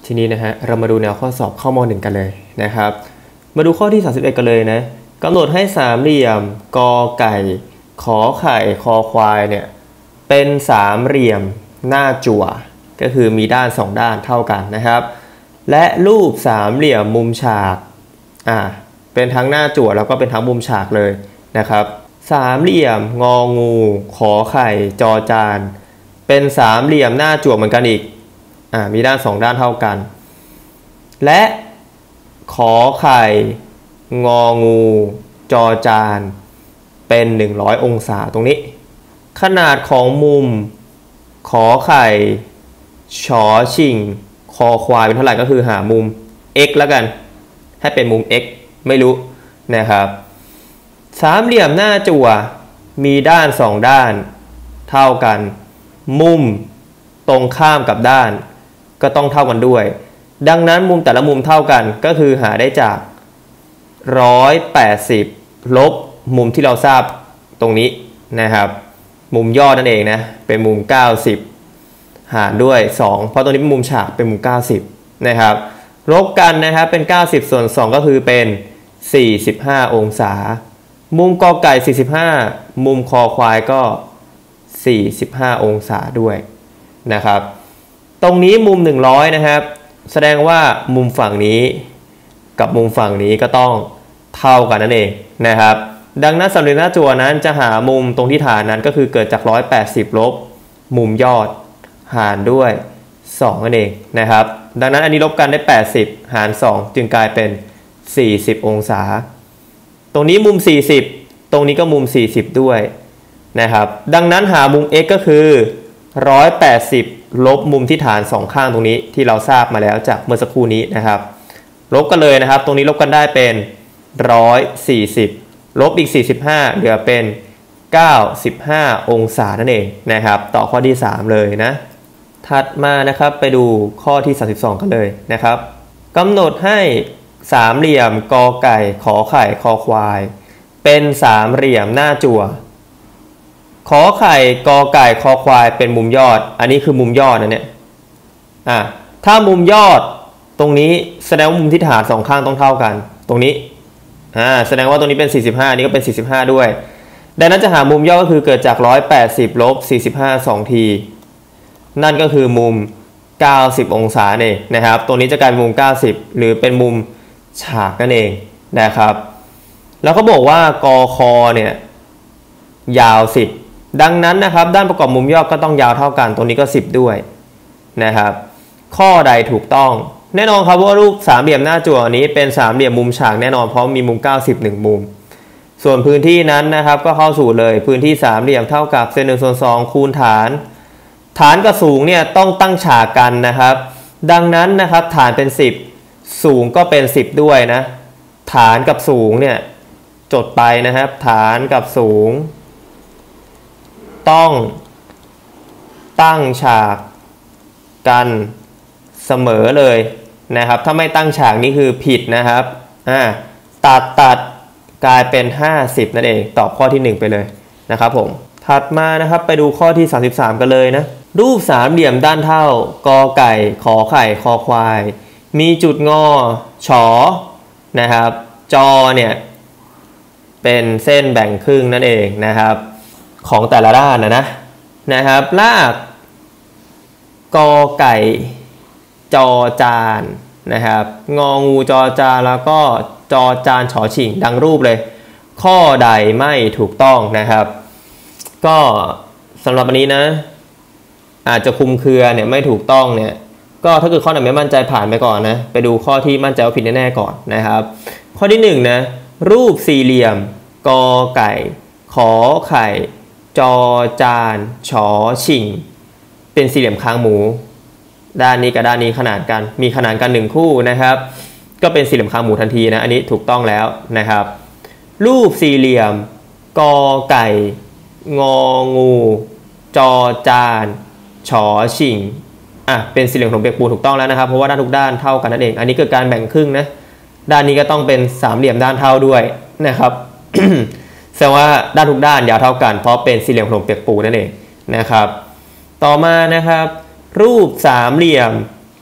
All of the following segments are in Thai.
ทีนี้นะฮะเรามาดูแนวข้อสอบข้อม.1 กันเลยนะครับมาดูข้อที่31กันเลยนะกำหนดให้สามเหลี่ยมกอไก่ขอไข่คอควายเนี่ยเป็นสามเหลี่ยมหน้าจั่วก็คือมีด้าน2ด้านเท่ากันนะครับและรูปสามเหลี่ยมมุมฉากเป็นทั้งหน้าจั่วแล้วก็เป็นทั้งมุมฉากเลยนะครับสามเหลี่ยมงองูขอไข่จอจานเป็นสามเหลี่ยมหน้าจั่วเหมือนกันอีกมีด้าน2ด้านเท่ากันและขอไข่งองูจอจานเป็น100องศาตรงนี้ขนาดของมุมขอไข่ชอชิงคอควายเป็นเท่าไหร่ก็คือหามุม x แล้วกันให้เป็นมุม x ไม่รู้นะครับสามเหลี่ยมหน้าจั่วมีด้าน2ด้านเท่ากันมุมตรงข้ามกับด้านก็ต้องเท่ากันด้วยดังนั้นมุมแต่ละมุมเท่ากันก็คือหาได้จาก180ลบมุมที่เราทราบตรงนี้นะครับมุมยอดนั่นเองนะเป็นมุม90หารด้วย2เพราะตรงนี้เป็นมุมฉากเป็นมุม90นะครับลบกันนะครับเป็น90ส่วน2ก็คือเป็น45องศามุมกอไก่45มุมคอควายก็45องศาด้วยนะครับตรงนี้มุม100นะครับแสดงว่ามุมฝั่งนี้กับมุมฝั่งนี้ก็ต้องเท่ากันนั่นเองนะครับดังนั้นสามเหลี่ยมหน้าจั่วนั้นจะหามุมตรงที่ฐานนั้นก็คือเกิดจาก180ลบมุมยอดหารด้วย2นั่นเองนะครับดังนั้นอันนี้ลบกันได้80หาร2จึงกลายเป็น40องศาตรงนี้มุม40ตรงนี้ก็มุม40ด้วยนะครับดังนั้นหามุม x ก็คือ180ลบมุมที่ฐาน2ข้างตรงนี้ที่เราทราบมาแล้วจากเมื่อสักครู่นี้นะครับลบกันเลยนะครับตรงนี้ลบกันได้เป็น140ลบอีก45เหลือเป็น95องศานั่นเองนะครับต่อข้อที่3เลยนะถัดมานะครับไปดูข้อที่32กันเลยนะครับกำหนดให้สามเหลี่ยมกอไก่ขอไข่คอควายเป็นสามเหลี่ยมหน้าจั่วขอไข่กอไก่คอควายเป็นมุมยอดอันนี้คือมุมยอดนะเนี่ยถ้ามุมยอดตรงนี้แสดงว่ามุมที่ฐาน2ข้างต้องเท่ากันตรงนี้แสดงว่าตรงนี้เป็น45นี่ก็เป็น45ด้วยดังนั้นจะหามุมยอดก็คือเกิดจาก180ลบ45 2ทีนั่นก็คือมุม90องศาเองนะครับตรงนี้จะกลายเป็นมุม90หรือเป็นมุมฉากนั่นเองนะครับแล้วเขาบอกว่ากคเนี่ยยาว10ดังนั้นนะครับด้านประกอบมุมยอดก็ต้องยาวเท่ากันตรงนี้ก็10ด้วยนะครับข้อใดถูกต้องแน่นอนครับว่ารูปสามเหลี่ยมหน้าจั่วนี้เป็นสามเหลี่ยมมุมฉากแน่นอนเพราะมีมุม90 1มุมส่วนพื้นที่นั้นนะครับก็เข้าสู่เลยพื้นที่สามเหลี่ยมเท่ากับเศษ1ส่วน2คูณฐานกับสูงเนี่ยต้องตั้งฉากกันนะครับดังนั้นนะครับฐานเป็น10สูงก็เป็น10ด้วยนะฐานกับสูงเนี่ยจดไปนะครับฐานกับสูงต้องตั้งฉากกันเสมอเลยนะครับถ้าไม่ตั้งฉากนี่คือผิดนะครับตัดกลายเป็น50นั่นเองตอบข้อที่1ไปเลยนะครับผมถัดมานะครับไปดูข้อที่33กันเลยนะรูปสามเหลี่ยมด้านเท่ากอไก่ขอไข่คอควายมีจุดงอฉอนะครับจอเนี่ยเป็นเส้นแบ่งครึ่งนั่นเองนะครับของแต่ละด้านนะครับลากกอไก่จอจานนะครับงองูจอจานแล้วก็จอจานฉอฉิงดังรูปเลยข้อใดไม่ถูกต้องนะครับก็สำหรับอันนี้นะอาจจะคุมเครือเนี่ยไม่ถูกต้องเนี่ยก็ถ้าเกิดข้อไหนไม่มั่นใจผ่านไปก่อนนะไปดูข้อที่มั่นใจว่าผิดแน่ๆก่อนนะครับข้อที่1นะรูปสี่เหลี่ยมกอไก่ขอไข่จอจานฉอฉิงเป็นสี่เหลี่ยมคางหมูด้านนี้กับด้านนี้ขนาดกันมีขนาดกัน1คู่นะครับก็เป็นสี่เหลี่ยมคางหมูทันทีนะอันนี้ถูกต้องแล้วนะครับรูปสี่เหลี่ยมกอไก่งองูจอจานฉอฉิงเป็นสี่เหลี่ยมขนมเปียกปูนถูกต้องแล้วนะครับเพราะว่าด้านทุกด้านเท่ากันนั่นเองอันนี้เกิดการแบ่งครึ่งนะด้านนี้ก็ต้องเป็นสามเหลี่ยมด้านเท่าด้วยนะครับ แสดงว่าด้านทุกด้านยาวเท่ากันเพราะเป็นสี่เหลี่ยมขนมเปียกปูนนั่นเองนะครับต่อมานะครับรูปสามเหลี่ยม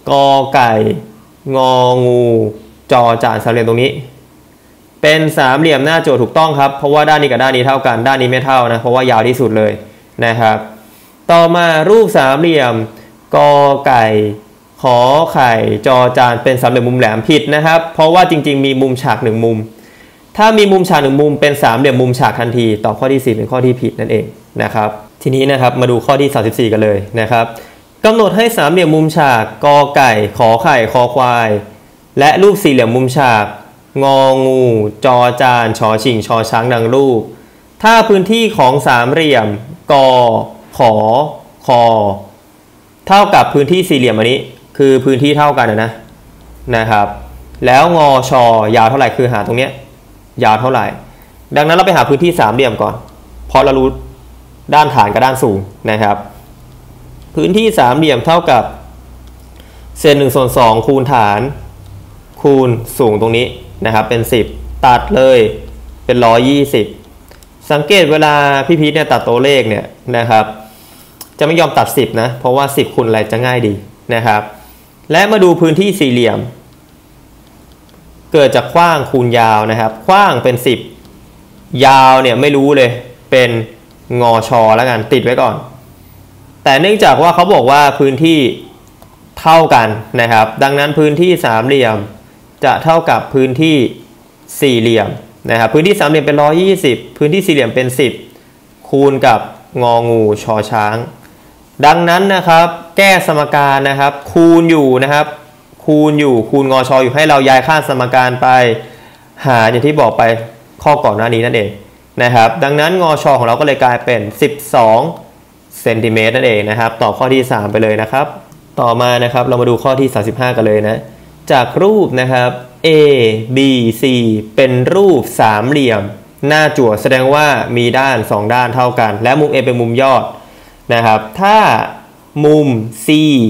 กอไก่งองูจอจานสามเหลี่ยมตรงนี้เป็นสามเหลี่ยมหน้าโจทย์ถูกต้องครับเพราะว่าด้านนี้กับด้านนี้เท่ากันด้านนี้ไม่เท่านะเพราะว่ายาวที่สุดเลยนะครับต่อมารูปสามเหลี่ยมกอไก่ขอไข่จอจานเป็นสามเหลี่ยมมุมแหลมผิดนะครับเพราะว่าจริงๆมีมุมฉากหนึ่งมุมถ้ามีมุมฉากหนึ่งมุมเป็นสามเหลี่ยมมุมฉากทันทีตอบข้อที่4เป็นข้อที่ผิดนั่นเองนะครับทีนี้นะครับมาดูข้อที่34กันเลยนะครับกำหนดให้สามเหลี่ยมมุมฉากกอไก่ขอไข่คอควายและรูปสี่เหลี่ยมมุมฉากงองูจอจานชอชิงชอช้างดังรูปถ้าพื้นที่ของสามเหลี่ยมกอขอคอเท่ากับพื้นที่สี่เหลี่ยมอันนี้คือพื้นที่เท่ากันนะครับแล้วงอชอยาวเท่าไหร่คือหาตรงเนี้ยยาวเท่าไหร่ดังนั้นเราไปหาพื้นที่สามเหลี่ยมก่อนเพราะเรารู้ด้านฐานกับด้านสูงนะครับพื้นที่สามเหลี่ยมเท่ากับเศษ1/2คูณฐานคูณสูงตรงนี้นะครับเป็น10ตัดเลยเป็น120สังเกตเวลาพี่พีทเนี่ยตัดตัวเลขเนี่ยนะครับจะไม่ยอมตัด10นะเพราะว่า10คูณอะไรจะง่ายดีนะครับและมาดูพื้นที่สี่เหลี่ยมเกิดจากกว้างคูณยาวนะครับกว้างเป็น10ยาวเนี่ยไม่รู้เลยเป็นงอชอแล้วกันติดไว้ก่อนแต่เนื่องจากว่าเขาบอกว่าพื้นที่เท่ากันนะครับดังนั้นพื้นที่สามเหลี่ยมจะเท่ากับพื้นที่สี่เหลี่ยมนะครับพื้นที่สามเหลี่ยมเป็น120พื้นที่สี่เหลี่ยมเป็น10คูณกับงองูชอช้างดังนั้นนะครับแก้สมการนะครับคูณอยู่นะครับคูณงอชออยู่ให้เราย้ายค่าสมการไปหาอย่างที่บอกไปข้อก่อนหน้านี้นั่นเองนะครับดังนั้นงอชอของเราก็เลยกลายเป็น12เซนติเมตรนั่นเองนะครับตอบข้อที่3ไปเลยนะครับต่อมานะครับเรามาดูข้อที่35กันเลยนะจากรูปนะครับ A B C เป็นรูปสามเหลี่ยมหน้าจั่วแสดงว่ามีด้าน2ด้านเท่ากันและมุม A เป็นมุมยอดนะครับถ้ามุม C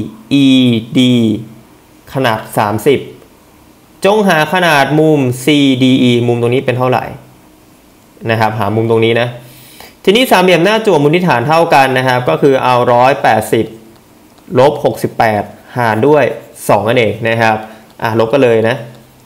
E D ขนาด30จงหาขนาดมุม C D E มุมตรงนี้เป็นเท่าไหร่นะครับหามุมตรงนี้นะทีนี้สามเหลี่ยมหน้าจั่วมุมที่ฐานเท่ากันนะครับก็คือเอา180ลบ68หารด้วย2นั่นเองนะครับลบกันเลยนะ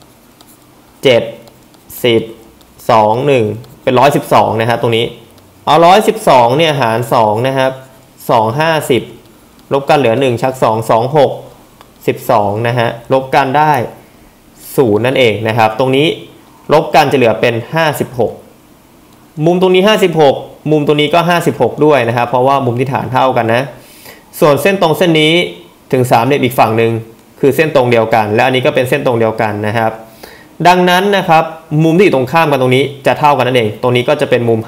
7 10 2 1เป็น112นะครับตรงนี้เอา112เนี่ยหาร2นะครับ2 50ลบกันเหลือ1ชัก2 2 6 12นะฮะลบกันได้0นั่นเองนะครับตรงนี้ลบกันจะเหลือเป็น56มุมตรงนี้56มุมตรงนี้ก็56ด้วยนะครับเพราะว่ามุมที่ฐานเท่ากันนะส่วนเส้นตรงเส้นนี้ถึงสามเหลี่ยมอีกฝั่งหนึ่งคือเส้นตรงเดียวกันและอันนี้ก็เป็นเส้นตรงเดียวกันนะครับดังนั้นนะครับมุมที่อยู่ตรงข้ามกันตรงนี้จะเท่ากันนั่นเองตรงนี้ก็จะเป็นมุม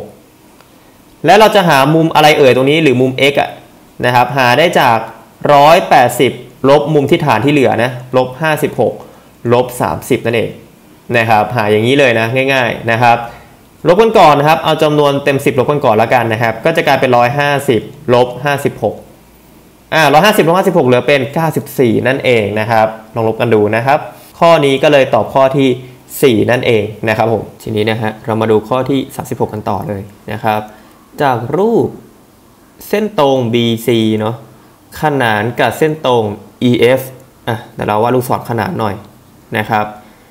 56และเราจะหามุมอะไรตรงนี้หรือมุม x นะครับหาได้จาก180ลบมุมที่ฐานที่เหลือนะลบ56ลบ30นั่นเองนะครับหาอย่างนี้เลยนะง่ายๆนะครับลบกันก่อนนะครับเอาจำนวนเต็ม10ลบกันก่อนแล้วกันนะครับก็จะกลายเป็น150ลบ56150ลบ56เหลือเป็น94นั่นเองนะครับลองลบกันดูนะครับข้อนี้ก็เลยตอบข้อที่4นั่นเองนะครับผมทีนี้นะฮะเรามาดูข้อที่36กันต่อเลยนะครับจากรูปเส้นตรง BC เนาะขนานกับเส้นตรง EF แต่เราว่าลูกศรขนานหน่อยนะครับ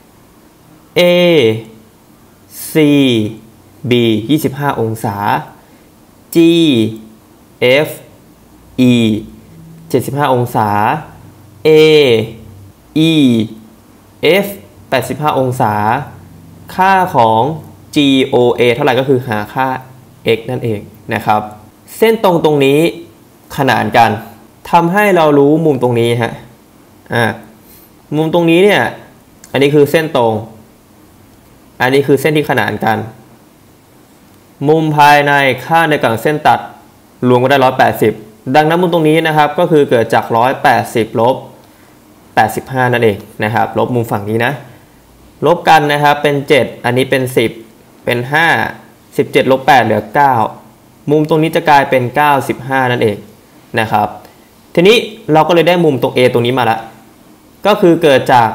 A C B 25องศา G F E 75องศา A E F 85องศาค่าของ GOA เท่าไหร่ก็คือหาค่า x นั่นเองนะครับเส้นตรงนี้ขนานกันทำให้เรารู้มุมตรงนี้ฮะมุมตรงนี้เนี่ยอันนี้คือเส้นตรงอันนี้คือเส้นที่ขนานกันมุมภายในค่าในกลางเส้นตัดรวมกันได้180ดังนั้นมุมตรงนี้นะครับก็คือเกิดจาก180ลบ85นั่นเองนะครับลบมุมฝั่งนี้นะลบกันนะครับเป็น7อันนี้เป็น10เป็น5 17ลบ8เหลือ9มุมตรงนี้จะกลายเป็น95นั่นเองนะครับทีนี้เราก็เลยได้มุมตรง A ตรงนี้มาแล้วก็คือเกิดจาก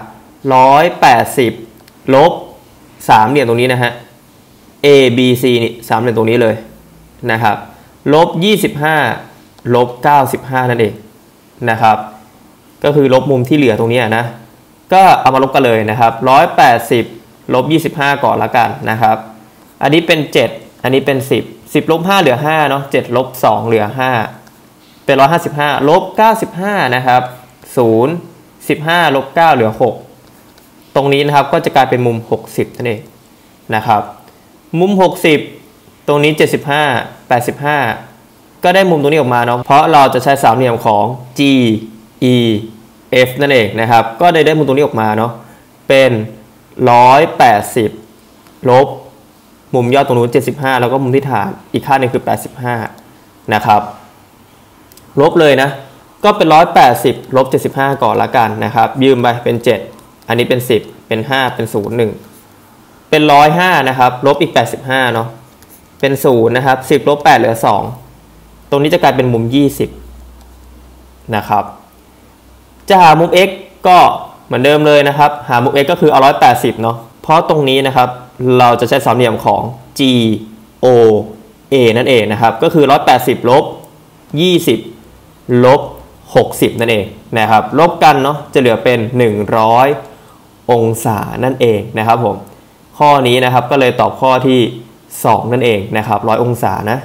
180ลบสามเหลี่ยมตรงนี้นะฮะ A B C นี่สามเหลี่ยมตรงนี้เลยนะครับลบ25ลบ95นั่นเองนะครับก็คือลบมุมที่เหลือตรงนี้นะก็เอามาลบกันเลยนะครับ180ลบ25ก่อนละกันนะครับอันนี้เป็น7อันนี้เป็น10ลบ5เหลือ5เนาะ7ลบ2เหลือ5เป็น155ลบ95นะครับ0 15ลบ9เหลือ6ตรงนี้นะครับก็จะกลายเป็นมุม60นั่นเองนะครับมุม60ตรงนี้75 85ก็ได้มุมตรงนี้ออกมาเนาะเพราะเราจะใช้สามเหลี่ยมของ G E F นั่นเองนะครับก็ได้มุมตรงนี้ออกมาเนาะเป็น180ลบมุมยอดตรงนู้น75แล้วก็มุมที่ฐานอีกค่าหนึ่งคือ85นะครับลบเลยนะก็เป็น180ลบ75ก่อนละกันนะครับยืมไปเป็น7อันนี้เป็น10เป็น5เป็น0 1เป็น105นะครับลบอีก85เนาะเป็น0นะครับ10ลบ8เหลือ2ตรงนี้จะกลายเป็นมุม20นะครับจะหามุม x ก็เหมือนเดิมเลยนะครับหามุม x ก็คือเอา180เนาะเพราะตรงนี้นะครับเราจะใช้สามเหลี่ยมของ G O A นั่นเองนะครับก็คือ180ลบ20ลบ60นั่นเองนะครับลบกันเนาะจะเหลือเป็น100องศานั่นเองนะครับผมข้อนี้นะครับก็เลยตอบข้อที่2นั่นเองนะครับ100องศานะ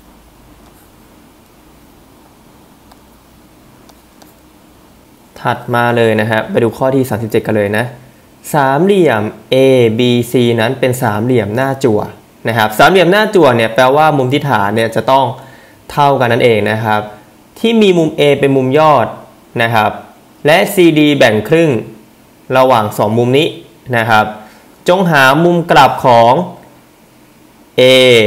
ถัดมาเลยนะครับไปดูข้อที่37กันเลยนะสามเหลี่ยม A B C นั้นเป็นสามเหลี่ยมหน้าจั่วนะครับสามเหลี่ยมหน้าจั่วเนี่ยแปลว่ามุมที่ฐานเนี่ยจะต้องเท่ากันนั่นเองนะครับที่มีมุม A เป็นมุมยอดนะครับและ CD แบ่งครึ่งระหว่าง2มุมนี้นะครับจงหามุมกลับของ A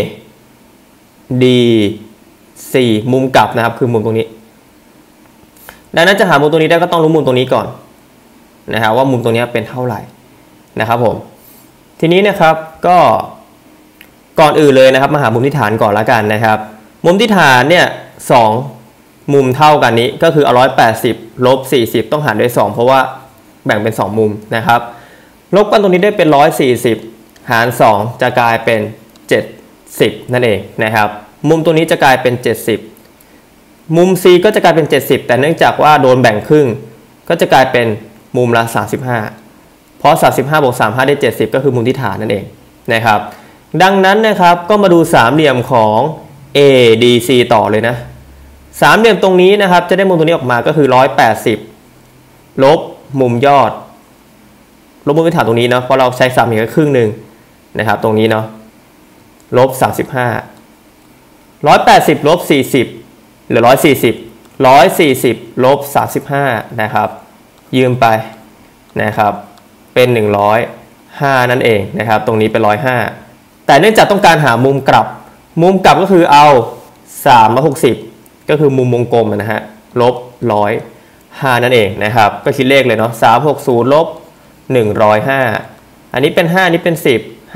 D C มุมกลับนะครับคือมุมตรงนี้ดังนั้นจะหามุมตรงนี้ได้ก็ต้องรู้มุมตรงนี้ก่อนนะครับว่ามุมตรงนี้เป็นเท่าไหร่นะครับผมทีนี้นะครับก็ก่อนอื่นเลยนะครับมาหามุมที่ฐานก่อนละกันนะครับมุมที่ฐานเนี่ย2มุมเท่ากันนี้ก็คือ180ลบ40ต้องหารด้วย2เพราะว่าแบ่งเป็น2มุมนะครับลบกันตรงนี้ได้เป็น140หาร2จะกลายเป็น70นั่นเองนะครับมุมตัวนี้จะกลายเป็น70มุม C ก็จะกลายเป็น70แต่เนื่องจากว่าโดนแบ่งครึ่งก็จะกลายเป็นมุมละ35เพราะ35บวก35ได้70ก็คือมุมที่ฐานนั่นเองนะครับดังนั้นนะครับก็มาดูสามเหลี่ยมของ ADC ต่อเลยนะสามเหลี่ยมตรงนี้นะครับจะได้มุมตรงนี้ออกมาก็คือ180ลบมุมยอดลบมุมที่ฐานตรงนี้เนาะเพราะเราใช้สามเหลี่ยมครึ่งหนึ่งนะครับตรงนี้เนาะลบ35 180ลบ40เหลือ140ลบ35นะครับยืมไปนะครับเป็น105นั่นเองนะครับตรงนี้เป็น105แต่เนื่องจากต้องการหามุมกลับก็คือเอา360ก็คือมุมวงกลมนะฮะลบ105นั่นเองนะครับก็คิดเลขเลยเนาะ360ลบ105อันนี้เป็น5นี้เป็น10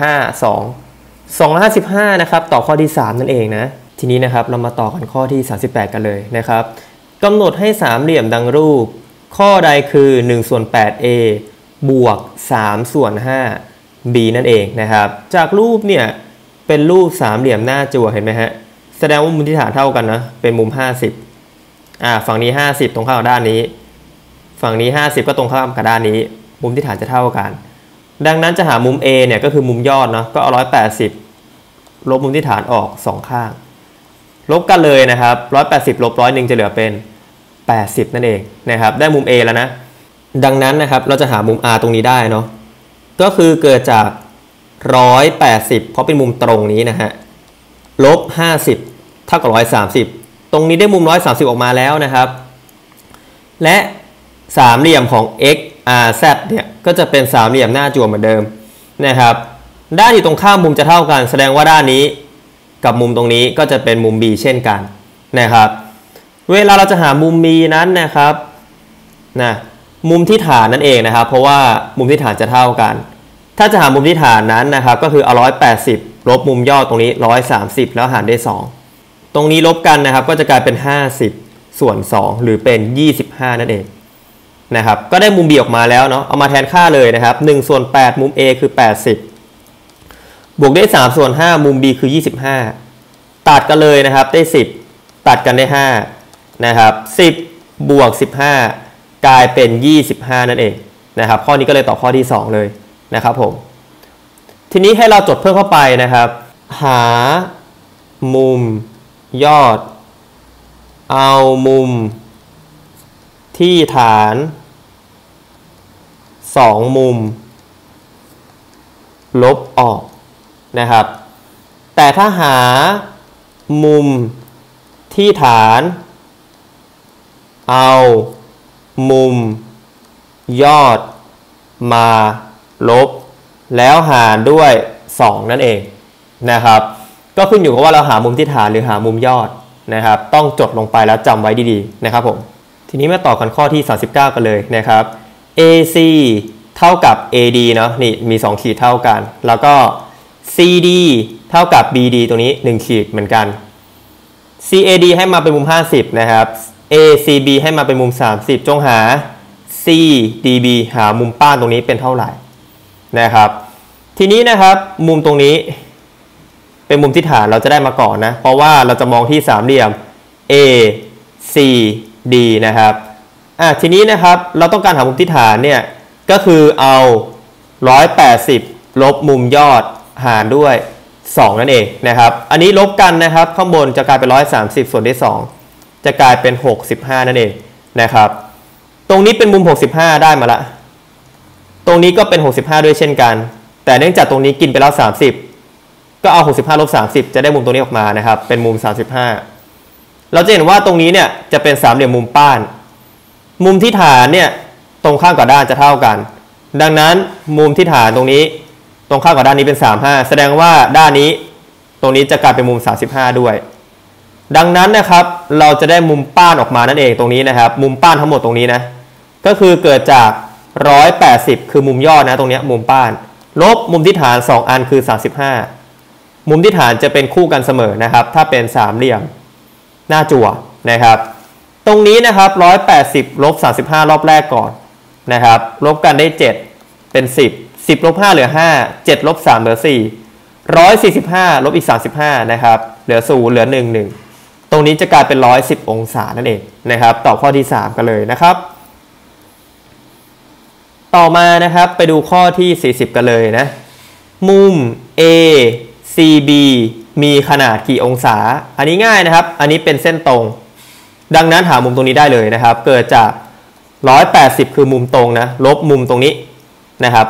255นะครับต่อข้อที่3นั่นเองนะทีนี้นะครับเรามาต่อกันข้อที่38กันเลยนะครับกำหนดให้สามเหลี่ยมดังรูปข้อใดคือ1/8a บวก3/5 b นั่นเองนะครับจากรูปเนี่ยเป็นรูปสามเหลี่ยมหน้าจั่วเห็นไหมฮะแสดงว่ามุมที่ฐานเท่ากันนะเป็นมุม50ฝั่งนี้50ตรงข้ามกับด้านนี้ฝั่งนี้50ก็ตรงข้ามกับด้านนี้มุมที่ฐานจะเท่ากันดังนั้นจะหามุม A เนี่ยก็คือมุมยอดเนาะก็เอา180ลบมุมที่ฐานออก2ข้างลบกันเลยนะครับ180ลบ101จะเหลือเป็น80นั่นเองนะครับได้มุม A แล้วนะดังนั้นนะครับเราจะหามุม R ตรงนี้ได้เนาะก็คือเกิดจาก180เพราะเป็นมุมตรงนี้นะฮะลบ50เท่ากับ130ตรงนี้ได้มุม130ออกมาแล้วนะครับและสามเหลี่ยมของ XRZ เนี่ยก็จะเป็นสามเหลี่ยมหน้าจั่วเหมือนเดิมนะครับด้านอยู่ตรงข้ามมุมจะเท่ากันแสดงว่าด้านนี้กับมุมตรงนี้ก็จะเป็นมุม B เช่นกันนะครับเวลาเราจะหามุม B นั้นนะครับมุมที่ฐานนั่นเองนะครับเพราะว่ามุมที่ฐานจะเท่ากันถ้าจะหามุมที่ฐานนั้นนะครับก็คือเอา180ลบมุมยอดตรงนี้130แล้วหารด้วย2ตรงนี้ลบกันนะครับก็จะกลายเป็น50ส่วน2หรือเป็น25นั่นเองนะครับก็ได้มุม B ออกมาแล้วเนาะเอามาแทนค่าเลยนะครับ1/8มุม A คือ80บวกได้3/5มุม B คือ25ตัดกันเลยนะครับได้10ตัดกันได้5นะครับ10บวก15 กลายเป็น25นั่นเองนะครับข้อนี้ก็เลยตอบข้อที่2เลยนะครับผมทีนี้ให้เราจดเพิ่มเข้าไปนะครับหามุมยอดเอามุมที่ฐาน2มุมลบออกนะครับแต่ถ้าหามุมที่ฐานเอามุมยอดมาลบแล้วหารด้วย2นั่นเองนะครับก็ขึ้นอยู่กับว่าเราหามุมที่ฐานหรือหามุมยอดนะครับต้องจดลงไปแล้วจำไว้ดีๆนะครับผมทีนี้มาต่อกันข้อที่39กันเลยนะครับ AC เท่ากับ AD เนาะนี่มี2ขีดเท่ากันแล้วก็ CD เท่ากับ BD ตรงนี้1ขีดเหมือนกัน CAD ให้มาเป็นมุม50นะครับ ACB ให้มาเป็นมุม30จงหา CDB หามุมป้านตรงนี้เป็นเท่าไหร่นะครับทีนี้นะครับมุมตรงนี้เป็นมุมที่ฐานเราจะได้มาก่อนนะเพราะว่าเราจะมองที่สามเหลี่ยม ACD นะครับทีนี้นะครับเราต้องการหามุมที่ฐานเนี่ยก็คือเอา180ลบมุมยอดหารด้วย2นั่นเองนะครับอันนี้ลบกันนะครับข้างบนจะกลายเป็น130ส่วนด้วย2จะกลายเป็น65นั่นเองนะครับตรงนี้เป็นมุม65ได้มาละตรงนี้ก็เป็น65ด้วยเช่นกันแต่เนื่องจากตรงนี้กินไปแล้ว30ก็เอา65ลบ30จะได้มุมตรงนี้ออกมานะครับเป็นมุม35เราจะเห็นว่าตรงนี้เนี่ยจะเป็นสามเหลี่ยมมุมป้านมุมที่ฐานเนี่ยตรงข้ามกับด้านจะเท่ากันดังนั้นมุมที่ฐานตรงนี้ตรงข้ามกับด้านนี้เป็น35แสดงว่าด้านนี้ตรงนี้จะกลายเป็นมุม35ด้วยดังนั้นนะครับเราจะได้มุมป้านออกมานั่นเองตรงนี้นะครับมุมป้านทั้งหมดตรงนี้นะก็คือเกิดจาก180คือมุมยอดนะตรงนี้มุมป้านลบมุมที่ฐาน2อันคือ35มุมที่ฐานจะเป็นคู่กันเสมอนะครับถ้าเป็นสามเหลี่ยมหน้าจั่วนะครับตรงนี้นะครับ180ลบ35รอบแรกก่อนนะครับลบกันได้7เป็น10ลบ5เหลือ5 7ลบ3เหลือ4 145ลบอีก35นะครับเหลือ0เหลือ1ตรงนี้จะกลายเป็น110องศานั่นเองนะครับตอบข้อที่3กันเลยนะครับต่อมานะครับไปดูข้อที่40กันเลยนะมุม ACB มีขนาดกี่องศาอันนี้ง่ายนะครับอันนี้เป็นเส้นตรงดังนั้นหามุมตรงนี้ได้เลยนะครับเกิดจาก180คือมุมตรงนะลบมุมตรงนี้นะครับ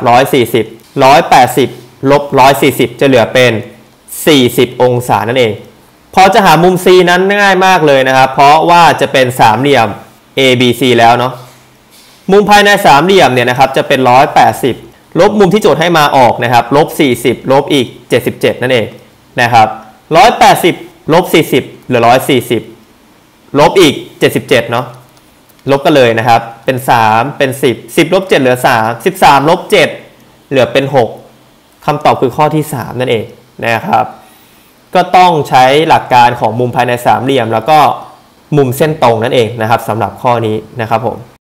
180ลบ140จะเหลือเป็น40องศานั่นเองพอจะหามุม C นั้นง่ายมากเลยนะครับเพราะว่าจะเป็นสามเหลี่ยม ABC แล้วเนาะมุมภายในสามเหลี่ยมเนี่ยนะครับจะเป็น180ลบมุมที่โจทย์ให้มาออกนะครับลบ40ลบอีก77นั่นเองนะครับ180ลบ40เหลือ140ลบอีก77เนาะลบกันเลยนะครับเป็น3เป็น10ลบ7เหลือ3 13ลบ7เหลือเป็น6คำตอบคือข้อที่3นั่นเองนะครับก็ต้องใช้หลักการของมุมภายในสามเหลี่ยมแล้วก็มุมเส้นตรงนั่นเองนะครับสำหรับข้อนี้นะครับผม